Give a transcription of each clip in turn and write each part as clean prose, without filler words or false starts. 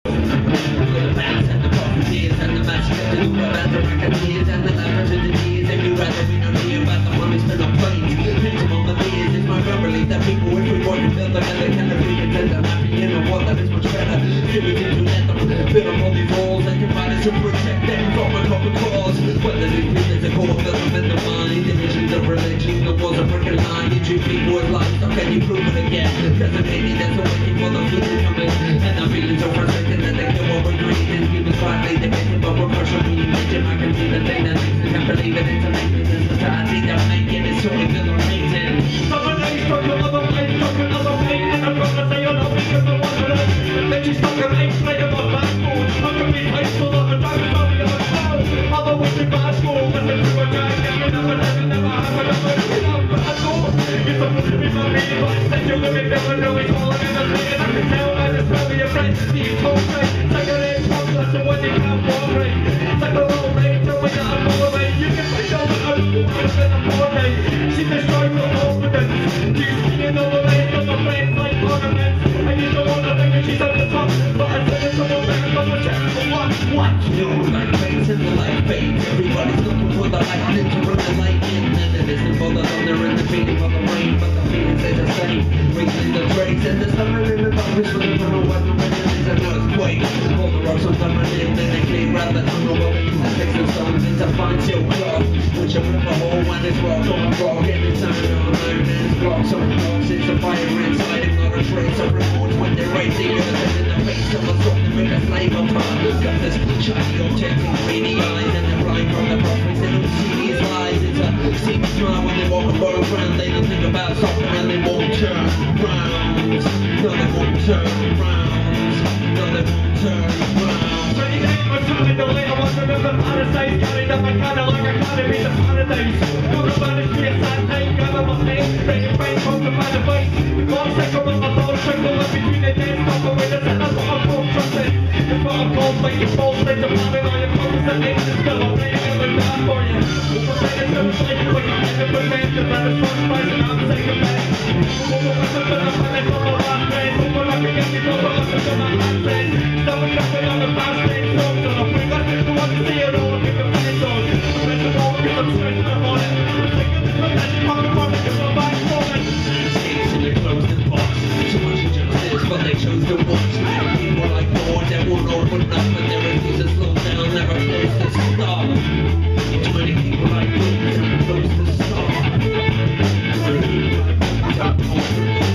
the past and the profiteers and the matches that do about the racketeers and the laughter to the tears. If you rather we don't hear about the money spent on planes, pinch among the beers. It's my firm belief that people, if we work together, and they can defeat it, and I'm happy in a world that is much better. Give it into let them build up all these walls and combine it to protect them from a common cause. Whether these people are called build them in the mind, divisions of religion, the walls are breaking line. You treat people with life, so can you prove it again? Cause the baby that's waiting for the food to come in, and I'm feeling so frustrated that they kill what we're greeting. People quietly debating, but we're partially religion. I can see the thing that makes me can't believe it. It's amazing, this society that making it so we feel amazing. Some of them stuck another way, stuck another way, and I'm gonna say I'm not because I want to know. Then she's stuck an eight plate of my backboard. I can be faithful of a driver's body on the phone. Other with the glass door, listen to a guy, never happened, never happened, but I thought it's a push me for me, but instead you're looking never know it's all in the thing, and I can tell by the smell of your breath, Steve told me, like a little complex of when you can't walk right. It's like a little late, tell me that I'm all away. You can find out that I'm in a party. She destroys the confidence. She's singing all the way from the flames like ornaments. And you don't want to think that she's at the top, but I said it's someone better than the chance for what? You know, like fades and the light fades. Everybody's looking for the lightning to bring the light in, and it isn't for the thunder and the feeling of the rain, but the feeling stays the same. Raising the trades and the summer in the darkness with the tunnel what the wind is an earthquake. All the rocks on thunder in, and they clear out the tunnel what we use the sticks and stones into fine silk cloth, which a river hole when it's rock on rock, and it's turning on iron and it's blocks on blocks. It's a fire inside and not a trace of remorse when they raise the earth and in the face of a song to make a slave of time. Got this shiny object and greedy eyes, and they're blind from the prophets, they don't see these lies. It's a secret smile when they walk above ground. They don't think about something and they won't turn round. No, they won't turn round. No, they won't turn round. 28 was coming the way I want to remember paradise. Carried up my kind like I can't be the paradise. Don't abandon me a sad time, gather my name, breaking brain from the man of face. The God second with my thoughts, trickle up between the days, stop away the set, that's what I'm called trusted. It's what I'm called, like your false state of planning on your focus and names is still I'm laying in the dark for you. We'll say it's never like you when you end up with names, the better first price and I'm taking back. We'll go with something I'm planning from my last days. We'll not forget me from my last days, I'm not last days. Stop and jumping on the fast lane, so I'm free, let's get to what to see it all, give it money zones. I'm ready to go, give them strength up on it. I'm taking this one, that's coming from it, give them back for it. Skates in a closed box, so much injustice, but they chose to watch. People like Lord, they won't open up, but they refuse to slow down, never close to stop. Too many people like me, never close to stop. Too many people like me, never close to stop.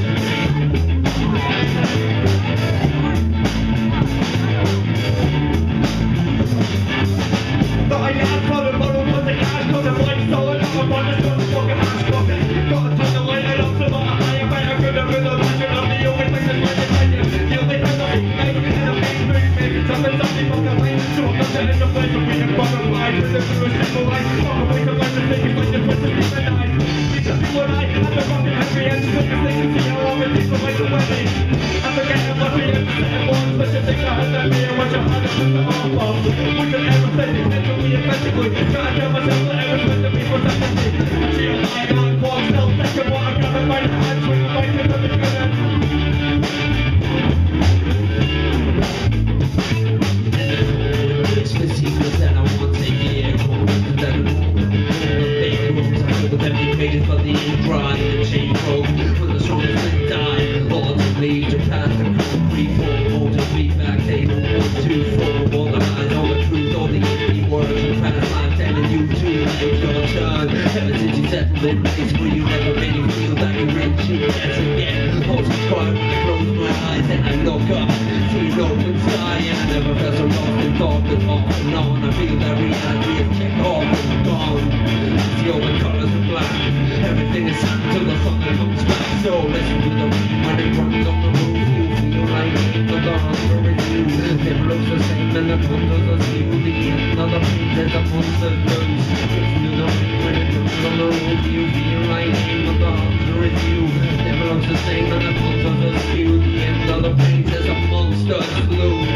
But I got for the bottle, put the cash, put the lights, so I got my brothers, got the fucking hash, got it. Got to turn the light, I love the bottom, I am better, good, I'm the legend, I'm the only thing that's right behind you. The only thing that's right behind you, in the main movie, maybe something from the way. So I'm not setting the place, so we can bottom line, with the true simple life, walk away from life, and take it like the twist of the night. These are people I have the fucking happy ends, because they can see how long it takes to make the wedding. I'm forgetting what we have to say at once, but you think I had that me, and what you had to put the arm off. We can ever say it, eventually, gotta tell myself that I was meant to be protecting me. I feel like I'm quite still thinking what I got in my hands when I'm fighting for the good. It's the secrets that I want to hear. That I the big rooms I feel with empty pages, but the ink dry. The chain broke when the strongest men die. All of them leave to pass the crew. Free fall, hold to feedback. They don't want to fall. All the lies, all the truth, all the empty words. Past life telling you to make your turn. Ever since you settled in place where you never made me feel that you're rich, you dance again. Holds me quiet when I close my eyes and I look up, see an open sky, and I never felt so lost in thought that off and on. I feel that reality is checked off and gone. It's the open colors of black. Everything is sad till the sun comes back. So listen to the rain when it runs on the roof. You feel like the hunger is you. Never looks the same and the wonders are still the end of the pain that the monster knows. Listen to the rain when it runs on the roof. You feel like the hunger is you. Never looks the same and the wonders are still the end of the pain that the monster knows.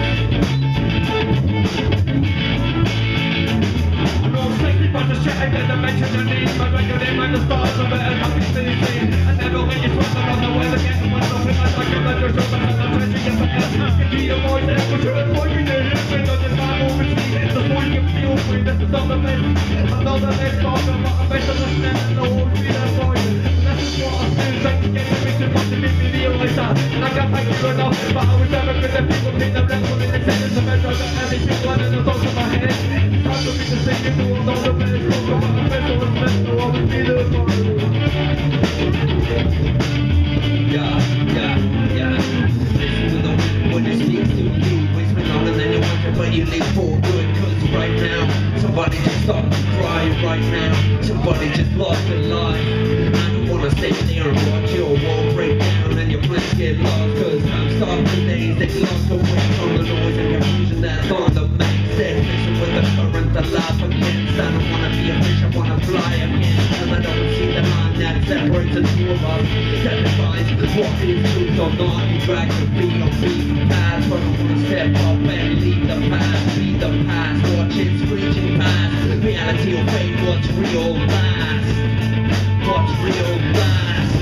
I'm all safety but the shit I get the mention I need. My record in, the stars are better, nothing's finished. I never let you sweat, I don't know where to get But you leave for good, cause right now somebody just started to cry. Right now somebody just lost their life. I don't wanna stay there and watch your wall break down and your plans get lost, cause I'm starting the days they lost away from the noise and confusion that's on the main stage. Listen with the current alive against. I don't wanna be a fish, I wanna fly again, cause I don't see the line that separates the two of us, that defines what is truth or not. You drag the beat on beat past, but I wanna step up and leave the past, be the past, watch it screeching past. Reality or fake, what's real last? What's real last?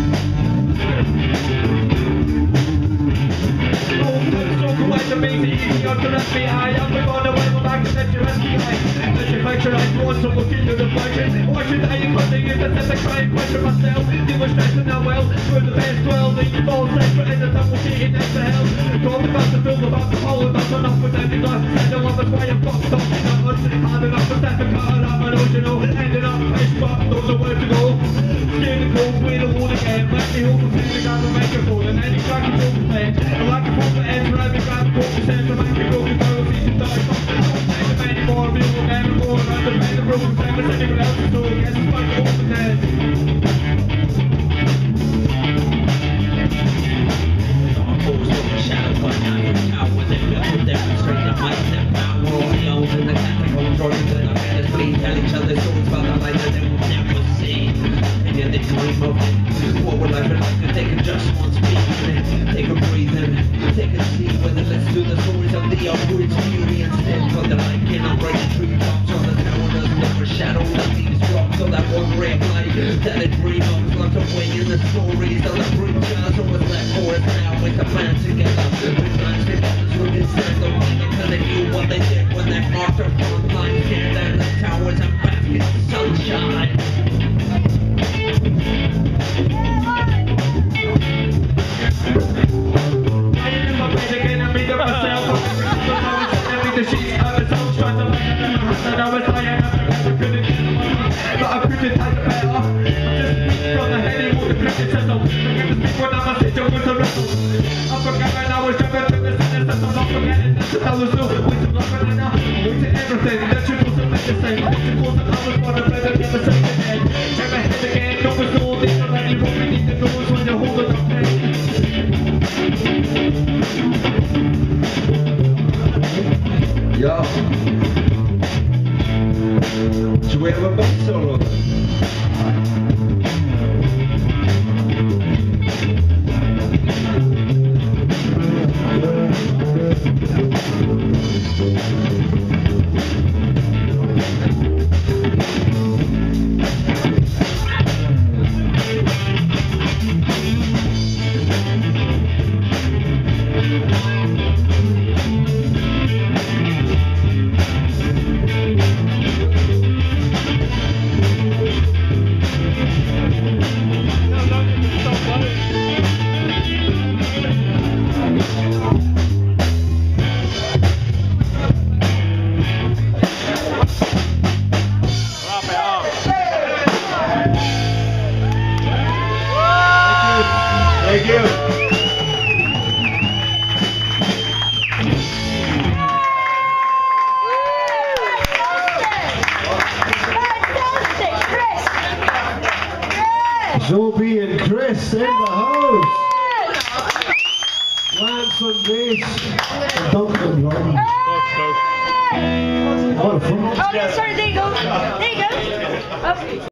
What would life be like to take it just once, take a breathing, take a seat, whether let's do the stories of the upwards beauty instead, but the light cannot break the tree tops on the tower doesn't overshadow the leaves drop, so that one ray of light that I dream of is locked away in the stories of the preachers. So what's left for us now is the plan together, with lines together so we can stand the line, because they knew what they did when they marked their front lines, stand in the towers and baskets of sunshine. Ja. Should we have a bass solo? Thank you. Zoe and Chris in the house. Lance on bass. And Duncan on drum. What a fun. Oh, no, sorry, there you go. There you go. Oh.